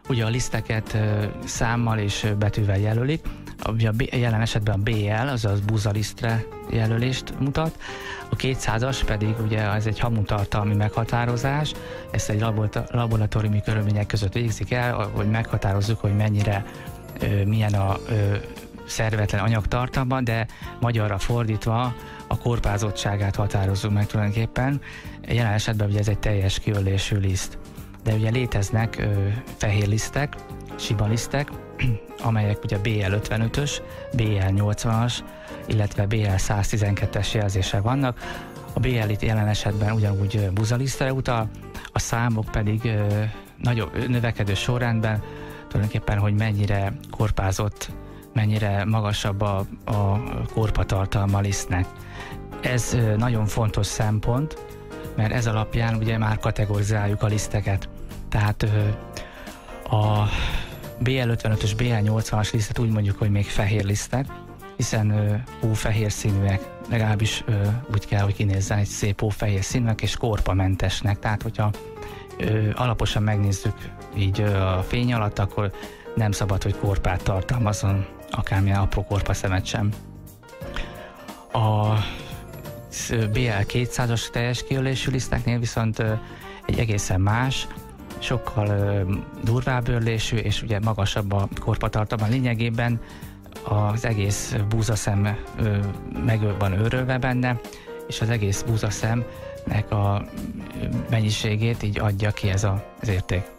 ugye a liszteket számmal és betűvel jelölik. Ugye jelen esetben a BL, azaz búzalisztre jelölést mutat, a 200-as pedig ugye ez egy hamutartalmi meghatározás, ezt egy laboratóriumi körülmények között végzik el, hogy meghatározzuk, hogy mennyire milyen a szervetlen anyagtartalma, de magyarra fordítva a korpázottságát határozzuk meg tulajdonképpen. Jelen esetben ugye ez egy teljes kiölésű liszt. De ugye léteznek fehér lisztek, siba lisztek, amelyek ugye BL55-ös, BL80-as, illetve BL112-es jelzése vannak. A BL itt jelen esetben ugyanúgy búzalisztre utal, a számok pedig nagyobb növekedő sorrendben tulajdonképpen, hogy mennyire korpázott, mennyire magasabb a korpatartalma a lisztnek. Ez nagyon fontos szempont, mert ez alapján ugye már kategorizáljuk a liszteket. Tehát a BL55-ös, BL80-as lisztet úgy mondjuk, hogy még fehér lisztek, hiszen hófehér színűek, legalábbis úgy kell, hogy kinézzen, egy szép hófehér színűek és korpamentesnek. Tehát, hogyha alaposan megnézzük így a fény alatt, akkor nem szabad, hogy korpát tartalmazzon, akármilyen apró korpaszemet sem. A BL200-as teljes kiölésű liszteknél viszont egy egészen más, sokkal durvább őrlésű, és ugye magasabb a korpatartalma. Lényegében az egész búzaszem meg van őrölve benne, és az egész búzaszemnek a mennyiségét így adja ki ez az érték.